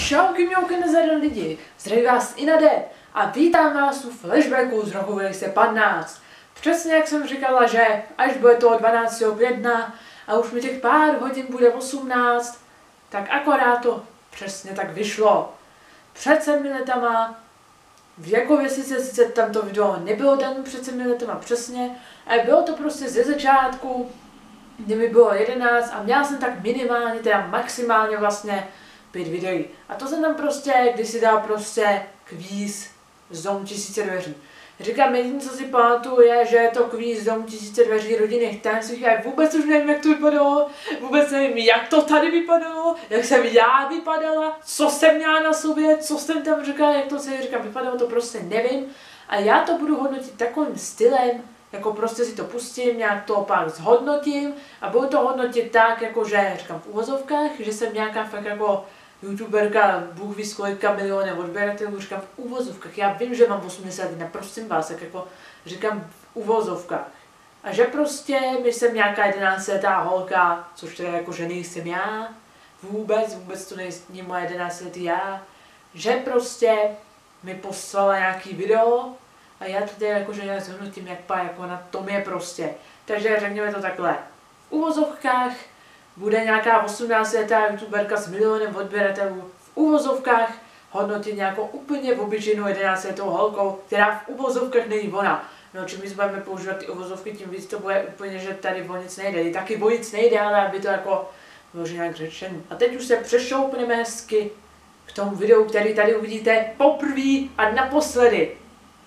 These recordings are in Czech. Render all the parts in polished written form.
Čauky mňauky nezadaný lidi, zdraví vás Inade a vítám vás u flashbacku z roku 2015. Přesně jak jsem říkala, že až bude to 12. května a už mi těch pár hodin bude 18, tak akorát to přesně tak vyšlo. Před 7 letama, věkově sice tam to video nebylo dané před 7 letama přesně, ale bylo to prostě ze začátku, kdy mi bylo 11 a měla jsem tak minimálně, teda maximálně vlastně 5 videí. A to jsem tam prostě, když si dal prostě kvíz z Domu 1000 dveří. Říkám, jediné, co si pamatuju, je, že je to kvíz z Domu 1000 dveří rodinných tajemství a vůbec už nevím, jak to vypadalo, vůbec nevím, jak to tady vypadalo, jak jsem já vypadala, co jsem měla na sobě, co jsem tam říkala, jak to se říkám, vypadalo to prostě nevím. A já to budu hodnotit takovým stylem, jako prostě si to pustím, nějak to pak zhodnotím a budu to hodnotit tak, jakože, říkám v uvozovkách, že jsem nějaká fakt jako youtuberka, Bůh ví kolika miliony odběratelů, říkám v uvozovkách, já vím, že mám 81, prosím vás, tak jako říkám v uvozovkách. A že prostě my jsem nějaká 11letá holka, což teda jako že nejsem já, vůbec to není moje 11letý já, že prostě mi poslala nějaký video a já to teda jakože nějak zhodnotím, jak jako na tom je prostě. Takže řekněme to takhle, v uvozovkách bude nějaká 18letá youtuberka s milionem odběratelů v uvozovkách hodnotit nějakou úplně obyčejnou 11letou holkou, která v uvozovkách není ona. No čím víc budeme používat ty uvozovky, tím víc to bude úplně, že tady o nic nejde. I taky o nic nejde, ale aby to jako bylo nějak řečeno. A teď už se přešoupneme hezky k tomu videu, který tady uvidíte poprvé a naposledy.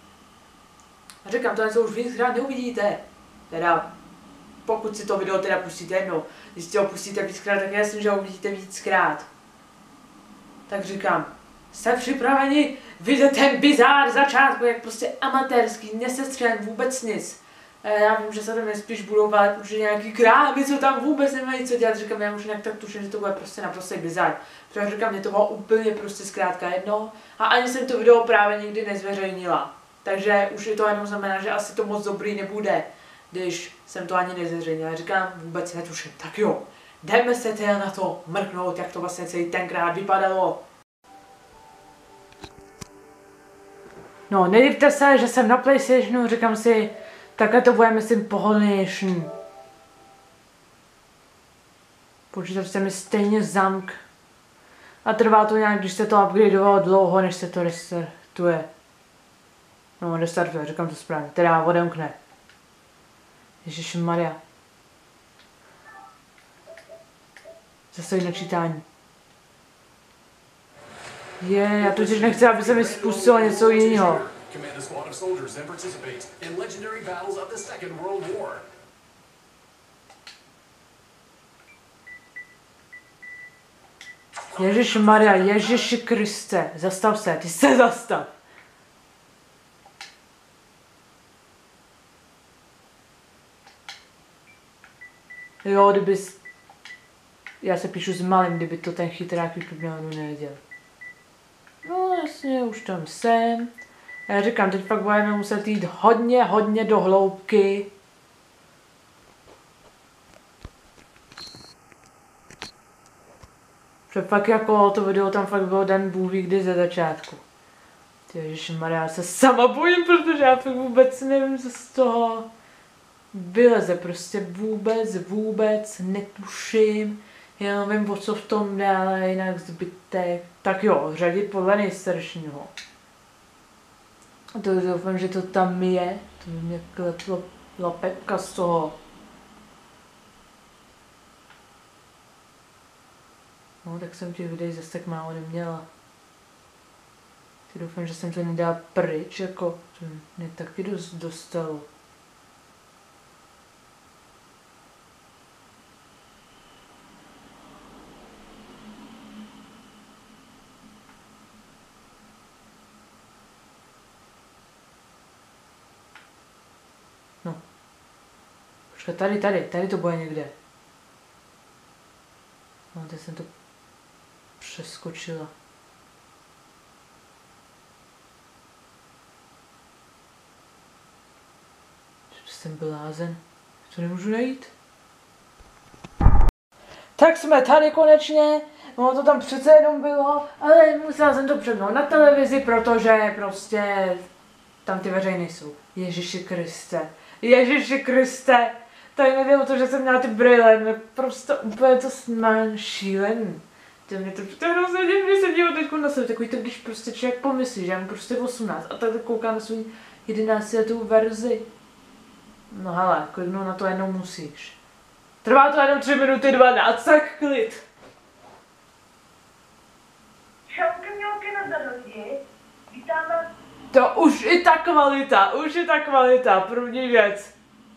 A říkám, to něco už víckrát neuvidíte. Teda pokud si to video teda pustíte jednou, když si ho pustíte víckrát, tak já myslím, že ho uvidíte víckrát. Tak říkám, jste připraveni vidět ten bizár začátku, jak prostě amatérský, nesestřelen vůbec nic. Já vím, že se tam spíš budou válet určitě nějaký krámy, co tam vůbec nemají co dělat. Říkám, já už nějak tak tuším, že to bude prostě naprosto bizár. Protože říkám, mě to bylo úplně prostě zkrátka jedno a ani jsem to video právě nikdy nezveřejnila. Takže už je to jenom znamená, že asi to moc dobrý nebude, když jsem to ani nezveřejnila. Říkám, vůbec netuším. Tak jo, jdeme se teda na to mrknout, jak to vlastně celý tenkrát vypadalo. No, nedivte se, že jsem na PlayStationu, říkám si, takhle to bude, myslím, pohodlnější. Počítač se mi stejně zamk. A trvá to nějak, když se to upgradeovalo dlouho, než se to restartuje. No, restartuje, říkám to správně, teda odemkne. Ježišmarja. Zastaví načítání. Já totiž nechci, aby se mi spustilo něco jiného. Ježišmarja, Ježiši Kriste, zastav se, ty se zastav. Jo, já se píšu s malým, kdyby to ten chytrák YouTube nevěděl. No jasně, už tam jsem. Já říkám, teď fakt budeme muset jít hodně do hloubky. Protože fakt jako to video tam fakt bylo den Bůh ví kdy ze začátku. Ježišmarja, já se sama bojím, protože já fakt vůbec nevím, co z toho vyleze, prostě vůbec netuším, jenom vím, o co v tom dále, jinak zbytek. Tak jo, řadit podle nejstaršího. To doufám, že to tam je, to by mě kleplo lapeka z toho. No, tak jsem těch videí zase tak málo neměla. Doufám, že jsem to nedala pryč, jako to mě taky dost dostalo. No. Počkat, tady to bude někde. No, teď jsem to přeskočila. Jsem blázen. To nemůžu najít. Tak jsme tady konečně. ono to tam přece jenom bylo, ale musela jsem to přepnout na televizi, protože prostě tam ty veřejný jsou. Ježiši Kriste, tady nejde o to, že jsem měla ty brýle, mě prostě úplně to snímám šílený. To mě to hrozně divně se dívat teďko na sebe, takový to, když prostě člověk pomyslí, že já mám prostě 18 a tak koukám na svůj 11letou verzi. No hele, klidnou na to jenom musíš. Trvá to jenom 3 minuty 12, tak klid. Čauky mělky na zarodí, vítáme. To už je ta kvalita, první věc.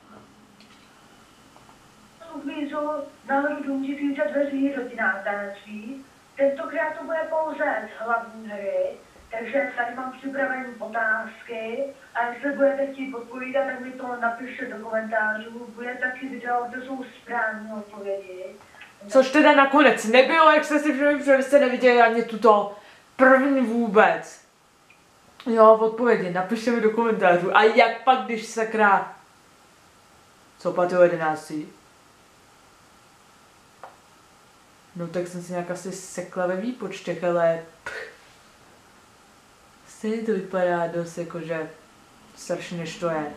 Uvízu nahoru důmčitý za dveří rodinná tanečí. Tentokrát to bude pouze z hlavní hry, takže tady mám připravené otázky a jestli budete chtít odpovídat, tak mi to napište do komentářů. Bude taky video, kde jsou správné odpovědi. Což teda nakonec nebylo, jak jste si všimli, protože vy jste neviděli ani tuto první vůbec. Jo, odpovědi, napište mi do komentářů. A jak pak, když sakra... Co pak o 11? No tak jsem si nějak asi sekla ve výpočtech, ale... Stejně to vypadá dost jakože... starší než to je.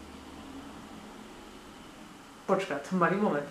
Počkat, malý moment.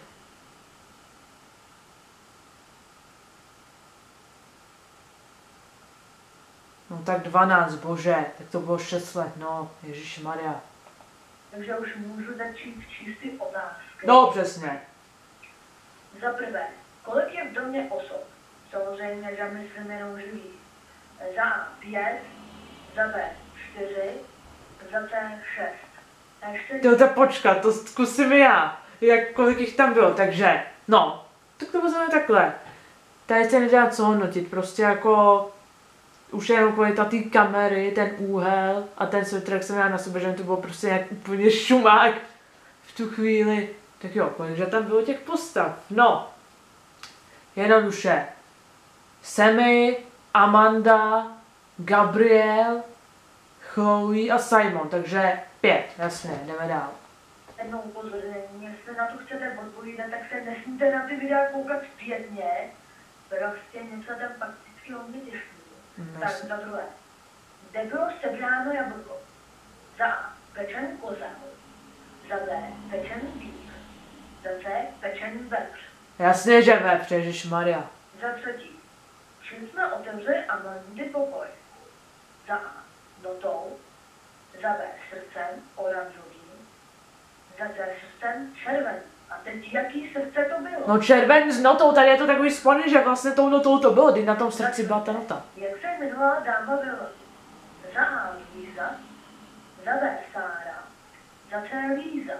No tak 12, bože, tak to bylo 6 let, no, ježišmarja. Takže už můžu začít číst ty otázky. No, přesně. Za prvé, kolik je v domě osob? Samozřejmě, že myslím jenom živých. Za A 5, za B 4, za C 6. A ještě... To počkat, to zkusím já, jak kolik jich tam bylo, takže, no, tak to vezmeme takhle. Tady se nedá co hodnotit, prostě jako... Už jenom kvalita té kamery, ten úhel a ten světr, jak jsem měla na sobě, že to bylo prostě jak úplně šumák v tu chvíli. Tak jo, kolikže tam bylo těch postav? No, jednoduše. Sammy, Amanda, Gabriel, Chloe a Simon, takže 5, jasně, jdeme dál. Jednou upozornění, jestli na to chcete odpovídat, tak se nesmíte na ty videa koukat zpětně, prostě něco tam fakticky o mě těžké. Tak za druhé. Kde bylo sebráno jablko? Za A. Pečený kozel. Za B. Pečený býv. Za C. Pečený vepř. Jasně, že vepř, ježišmarja. Za třetí. Čím jsme otevřeli Amandy pokoj? Za A. Notou. Za B. Srdcem oranžovým. Za C. Srdcem červeným. A teď jaký srdce to bylo? No červen s notou, tady je to takový sponý, že vlastně tou notou to bylo, kdy na tom srdci byla ta nota. Jak se jmenovala dáma Vilma? Za A. Líza. Za B. Sára. Za C. Líza.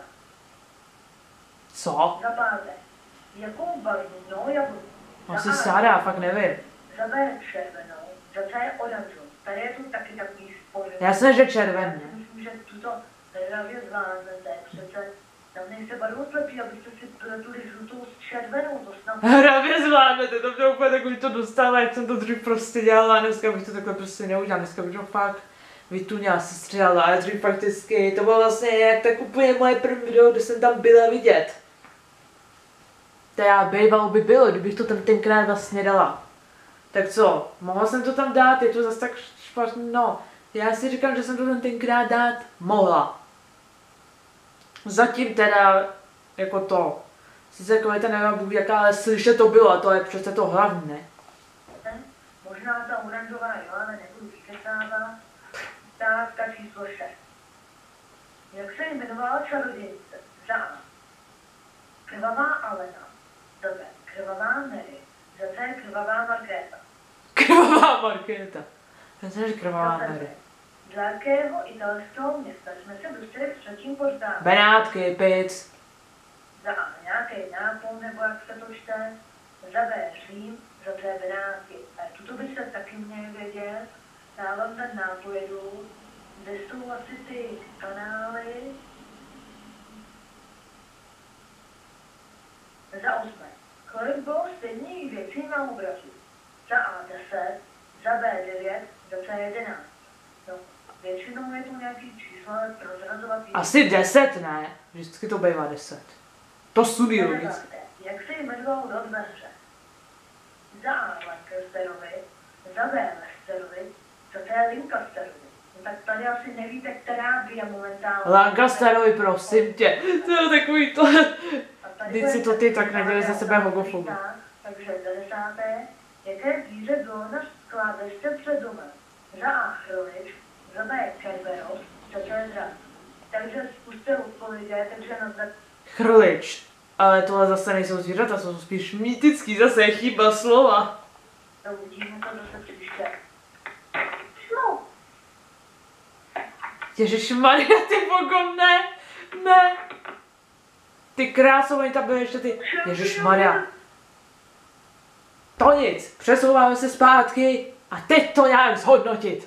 Co? Za páté. Jakou barvnou jablku? Asi Sára, fakt nevím. Za B. Červenou. Za C. Oranžovou. Tady je to taky takový spor. Jasně, že červen. Myslím, že tuto hravě zvládnete. Přece tam nejste barvoslepí, abyste si pletuli žlutou s červenou, to snad... Hravě zvládnete, to mě úplně takový to dostala, jak jsem to dřív prostě dělala, a dneska bych to takhle prostě neudělala, dneska bych to fakt vytuněla, se střelala, ale dřív fakticky, to bylo vlastně jak tak úplně moje první video, kde jsem tam byla vidět. To já bývalo by bylo, kdybych to tam tenkrát vlastně dala. Tak co, mohla jsem to tam dát, je to zase tak špatně, no, já si říkám, že jsem to tam tenkrát dát mohla. Zatím teda, jako to, sice kvalita nevím, Bůh jaká, ale slyšet to bylo a to je přece to hlavní, ne? Možná ta oranžová, jo, ale nebudu vykecávat. Otázka číslo 6. Jak se jmenovala čarodějnice? Za A. Krvavá Alena. Za B. Krvavá Mary. Za C. Krvavá Markéta. Krvavá Markéta. Já jsem, že krvavá Za Mary. Do jakého italského města jsme se dostali v třetím portálu? Benátky, pic. Za A. Nějaký nápol, nebo jak se to čte? Za B. Řím. Za C. Benátky. A tuto byste taky měli vědět. Já vám ten nápojedu, kde jsou asi ty kanály. Za 8. Kolik bylo stejných věcí na obrazu? Za A 10, za B 9, za C 11. No, většinou je to nějaký číslo, ale prozrazovat víc. Asi 10, ne? Vždycky to bývá 10. To studiu nic. Jak se jmenoval rod ve hře? za A Lancasterovi, za B Leicesterovi, za C Lincasterovi. No tak tady asi nevíte, která dvě momentálně. Lancasterovi, prosím tě, to je takový to. A tady Vždyť bude si to ty tak nedělej za sebe homofobu. Takže za 10. Jaké zvíře bylo na klávesce před domem? Za A chrlič, za B kerberos, za C drak. Takže zkuste odpovědět, takže na znak. Chrlič. Ale tohle zase nejsou zvířata, jsou spíš mýtický, zase je chyba slova. No uvidíme to zase příště. No. Ježišmarja, ty bogo, ne, ne. Ty kráso, oni tam byly ještě ty, ježišmarja. To nic, přesouváme se zpátky a teď to nějak zhodnotit.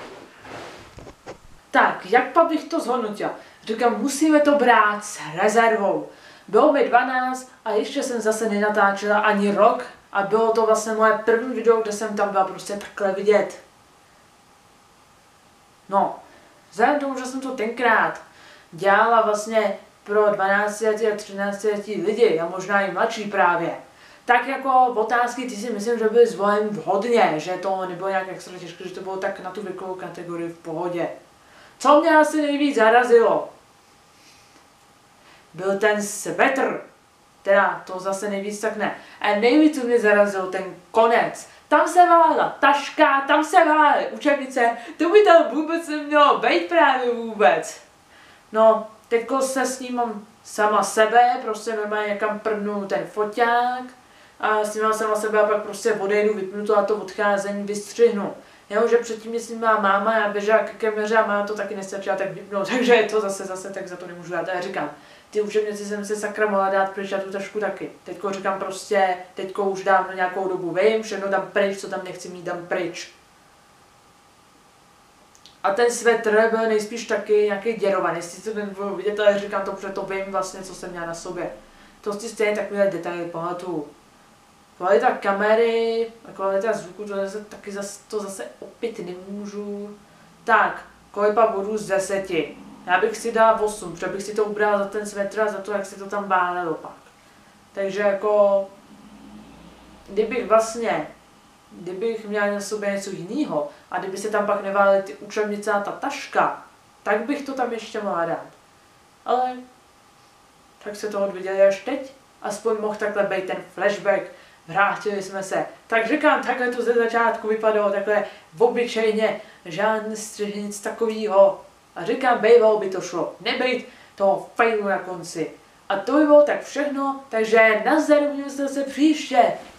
Tak, jak pak bych to zhodnotil? Říkám, musíme to brát s rezervou. Bylo mi 12 a ještě jsem zase nenatáčela ani rok a bylo to vlastně moje první video, kde jsem tam byla prostě takhle vidět. No, vzhledem tomu, že jsem to tenkrát dělala vlastně pro 12 a 13 lidi a možná i mladší právě, tak jako otázky, ty si myslím, že byly zvolen vhodně, že to nebylo nějak extra těžké, že to bylo tak na tu věkovou kategorii v pohodě. Co mě asi nejvíc zarazilo, byl ten svetr, teda to zase nejvíc tak ne, a nejvíc mě zarazil ten konec. Tam se válela taška, tam se válela učebnice, to by tam vůbec nemělo být právě vůbec. No, teďko se s ním mám sama sebe, prostě normálně někam prdnu ten foťák a snímám sama sebe a pak prostě odejdu, vypnu to a to odcházení vystřihnu. Jo, že předtím mě snímala máma, já běžela ke kameře a máma to taky nestačila tak vypnout, takže je to zase tak za to nemůžu dát. A já říkám, ty učebnici jsem se sakra mohla dát pryč a tu tašku taky. Teďko říkám prostě, teďko už dávno nějakou dobu vím, všechno dám pryč, co tam nechci mít, dám pryč. A ten svetr byl nejspíš taky nějaký děrovaný, jestli to nebudu vidět, ale říkám to, protože to vím vlastně, co jsem měla na sobě. To si stejně takovýhle detaily pamatuju. Kvalita kamery a kvalita zvuku, to zase opět nemůžu. Tak, kolika bodů z 10? Já bych si dala 8, protože bych si to ubral za ten svetr a za to, jak se to tam válelo pak. Takže jako, kdybych měl na sobě něco jiného a kdyby se tam pak neválely ty učebnice a ta taška, tak bych to tam ještě mohla dát. Ale tak se to odviděli až teď, aspoň mohl takhle být ten flashback, vrátili jsme se. Tak říkám, takhle to ze začátku vypadalo, takhle obyčejně, žádný střih, nic takového. A říkám, bejvalo by to šlo, nebejt toho failu na konci. A to by bylo tak všechno, takže nazdar, uvidíme se příště.